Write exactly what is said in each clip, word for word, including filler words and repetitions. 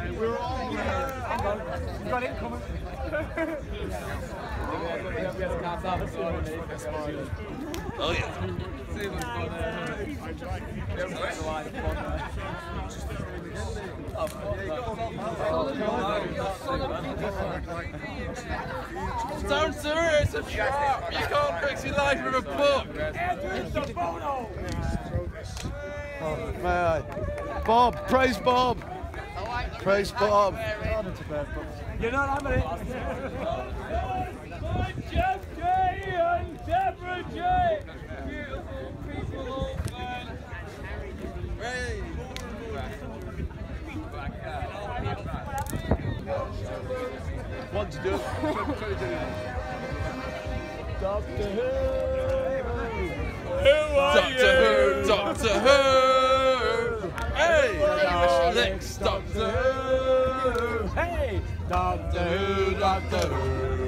We're all You got it coming. Oh yeah. Don't do it, it's a trap! You can't fix your life with a book! Oh, may I? Bob, praise Bob! Praise Bob! You're not having it! Jeff J and Deborah J! Beautiful people, old man! Hey! What to do? Doctor Who! Who are Doctor you? Who! Doctor Who! Hey! Next Doctor Who! Hey! Doctor Who, Doctor Who!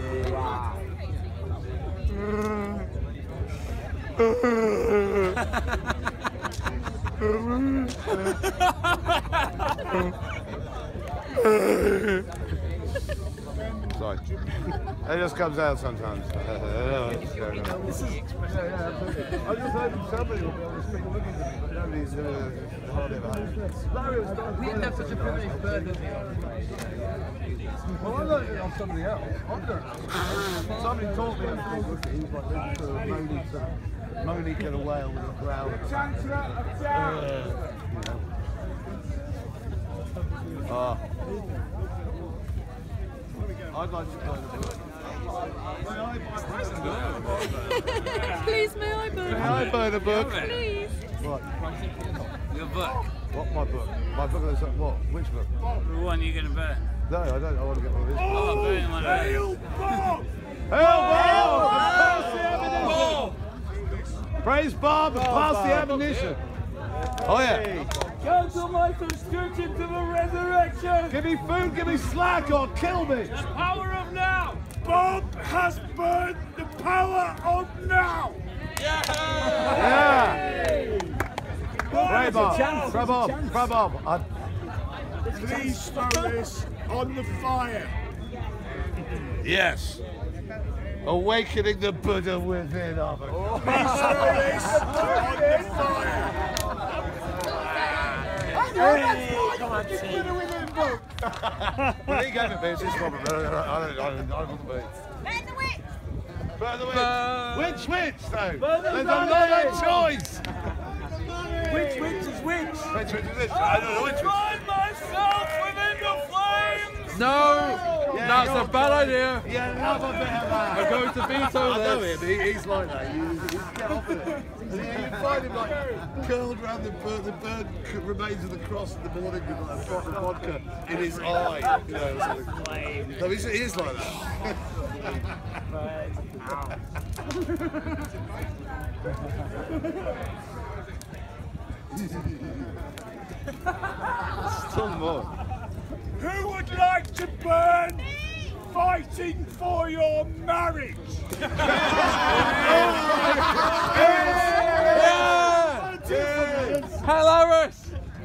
Sorry. It just comes out sometimes. I don't know what's going on. This is, yeah, yeah, absolutely. I just heard somebody will be able to speak looking at me, but nobody's uh, hardly ever had. We didn't have such a privileged birthday. Well, I learned it on somebody else. I learned it. Somebody taught me how to speak looking. He was like this sort of moany, sort of moany kind of whale with a growl. Ah. I'd like to play the book. Please, may I burn? May I burn a book? Please. What? Your book. What, my book? My book is what? Which book? The one you're going to burn. No, I don't. I want to get one of these. Oh, burn one of those. Hail Bob! Praise Bob and pass the ammunition. Oh yeah. Cancel my subscription to the resurrection! Give me food, give me slack, or kill me. The power of now! Bob has burned the power of now! Yeah. Pray Bob. Pray Bob. Pray Bob. I... Please throw this on the fire. Yes. Awakening the Buddha within of it. Please throw this on the fire. Hey, come on, see. Well, he gave it me, it's his problem. I don't, I don't, I don't, I don't want the beats. Burn the witch! Burn the witch! Burn. Which witch, though? Burn the There's money. another choice! Which witch is which? Which witch is which? I don't know which witch. Find myself within the flames! No! Yeah, That's you're a bad idea! Yeah, love a bit of that. I'm going to veto I know this. him, he, he's like that. You, you get off of it. You find him like curled around the bird, the bird remains of the cross in the morning with like a drop of vodka in his eye. You know, something. No, he's, he is like that. Still more. Who would like to burn fighting for your marriage? Hilarious!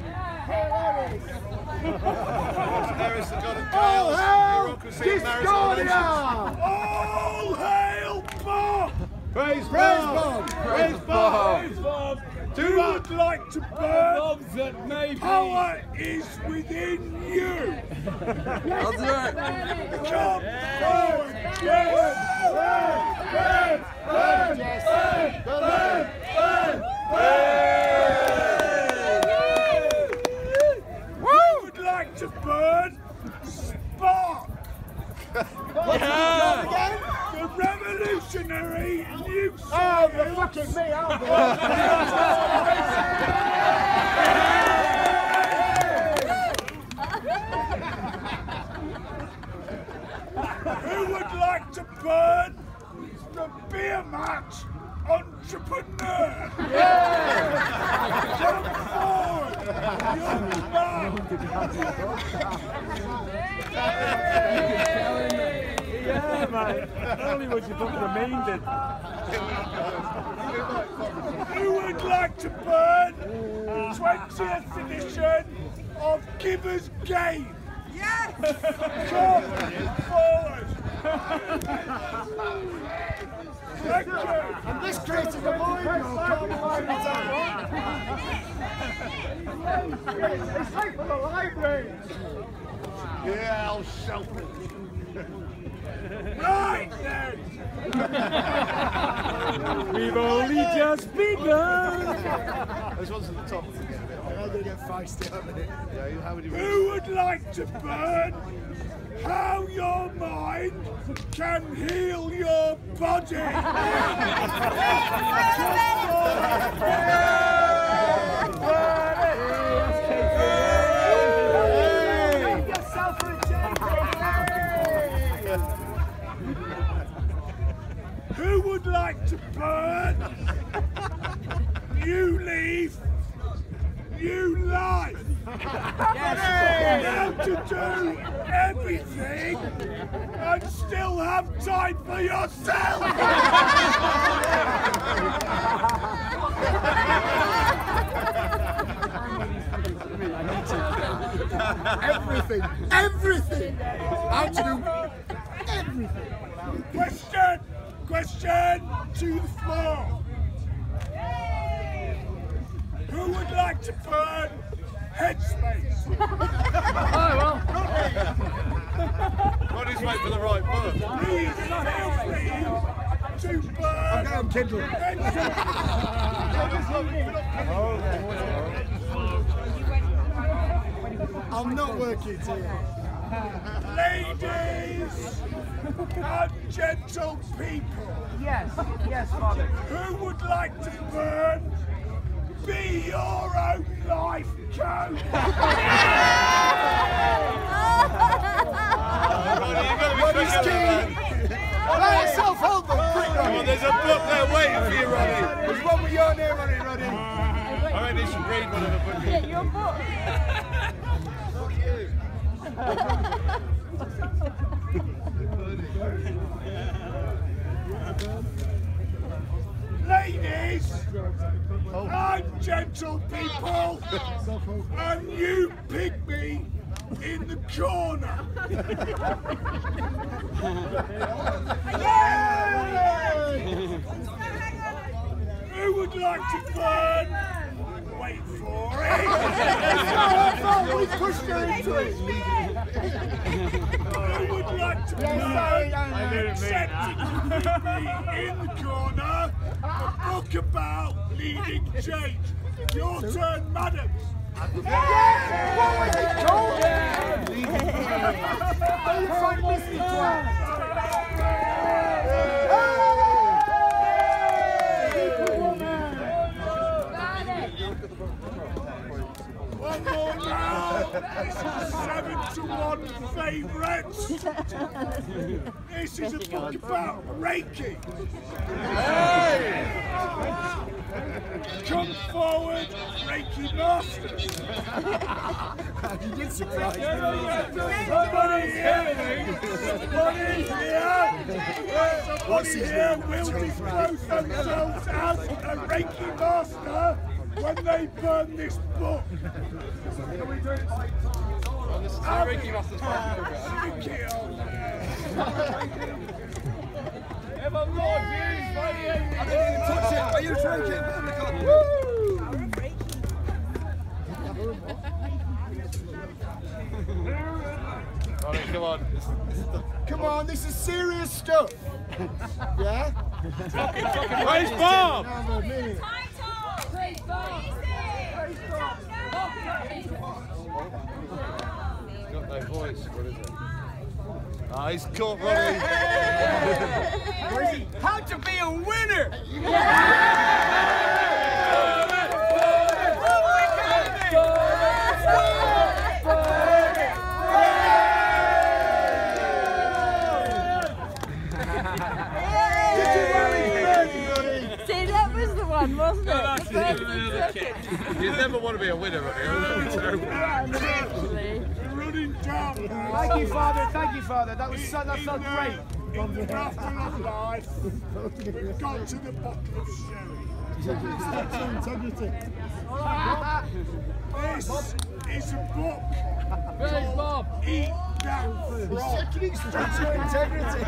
Harris, the god of chaos, bureaucracy, and marriage relations. All hail Bob! Praise Bob! Praise Bob! Praise Bob! Who would like to burn? Power is within you! I'll do it! Come forward! Yes! Burn! Burn! Burn! Burn! Burn! Burn! Who would like to burn? Spark! Yeah! The revolutionary new Oh, you're fucking me, aren't you? Who would like to burn the beer match entrepreneur? Come forward, young man! Yeah, mate. Only what you put the mean did. Who would like to burn twentieth edition of Giver's Game? Yes! Come forward! Thank you! And this created a void. It's like for the library. Yeah, I'll shelf it. Right then! We've only just begun. Those ones at the top. I'm going to get feisty, aren't they? Yeah, how would you Who would like to burn how your mind can heal your body? Who would like to burn new leaf, new life? Now to do everything and still have time for yourself. Everything, everything. How to do everything. Question, question to the floor. Who would like to burn headspace? Roddy's waiting for the right button. Please feel free to burn. I'm going Kindle. I'm not working today. Ladies and gentle people. Yes, yes, Father. Who would like to burn? Be your own life coach. Roddy, you've got to be quicker than that. Let yourself hold them, quick, Come on, Roddy. there's a book there waiting for you, Roddy. There's one with your name on it, Roddy. I reckon you should read one of the books. Yeah, your book. Ladies and gentle people, and you pygmy in the corner. Who would like to burn? Wait for it. We pushed her into it. Who would like to burn? Accepting pygmy in the corner. A book about leading change. Your turn, madam. What was it called? Are you trying to miss me, twat? One more now. This is a seven to one favourite. This is a book about Reiki. Come forward, Reiki Masters. You did surprise me. Somebody here, somebody here, somebody here will disclose themselves as a Reiki Master when they burn this book. Well, this is the Reiki Master's Thank you. If I'm not used by the end, I didn't even touch it. Are you drinking? Roddy, come on. Come on, this is serious stuff. Yeah? Where's Bob? No, no, me. He's got no voice. What is it? Ah, he's caught Roddy. How to be a winner! See, that was the one, wasn't it? that's The first it. and second. You never want to be a winner, Roddy. That would be terrible. Actually. Running down. Thank you, Father. Thank you, Father. That was so, that felt In the- great. In the battle of life, we've got to the bottle of sherry. Integrity. This is a book Thanks, Bob. Eat that frog. Checking his structural integrity.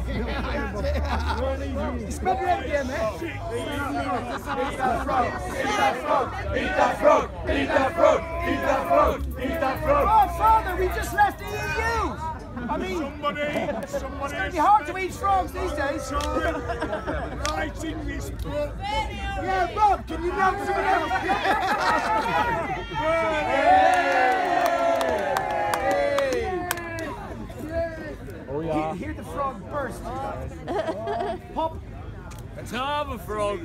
He's been ready here, mate. Eat that frog. Eat that frog. Eat that frog. Eat that frog. Eat that frog. Eat that frog. Oh, Father, we just left the E U. I mean, Somebody, somebody it's hard to eat frogs these days. writing this book. Yeah, Bob, can you knock some of Oh yeah. Hear the frog burst. Pop. Time a frog.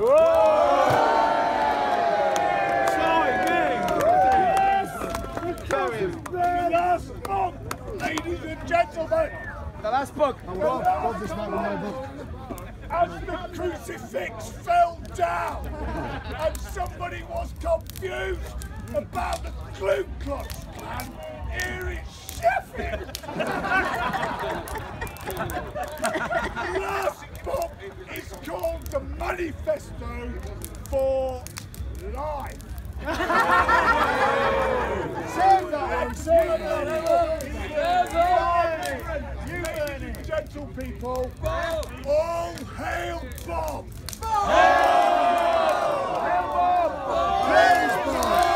The last book, ladies and gentlemen. The last book. Bob, Bob, this might be my book. As the crucifix fell down and somebody was confused about the Ku Klux Klan, here in Sheffield. The last book is called The Manifesto for Life. Save that, save that. Ladies and gentle people, all hail Bob! Praise Bob.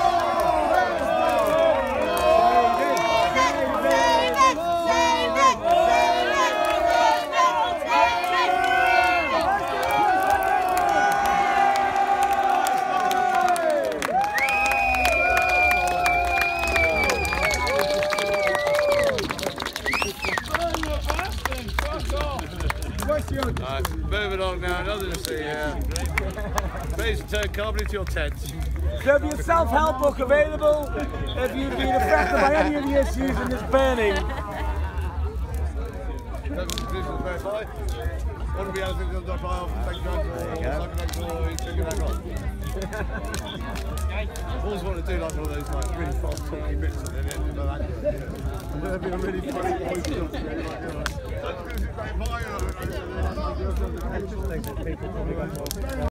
Right, moving on now, nothing to see here. Please turn calmly to your tent. There'll be a self-help book available if you've been affected by any of the issues in this burning. What do we have to do? Thank I always want to do like one of those like really fast talking bits at the end of that. And that'd be a really funny voice.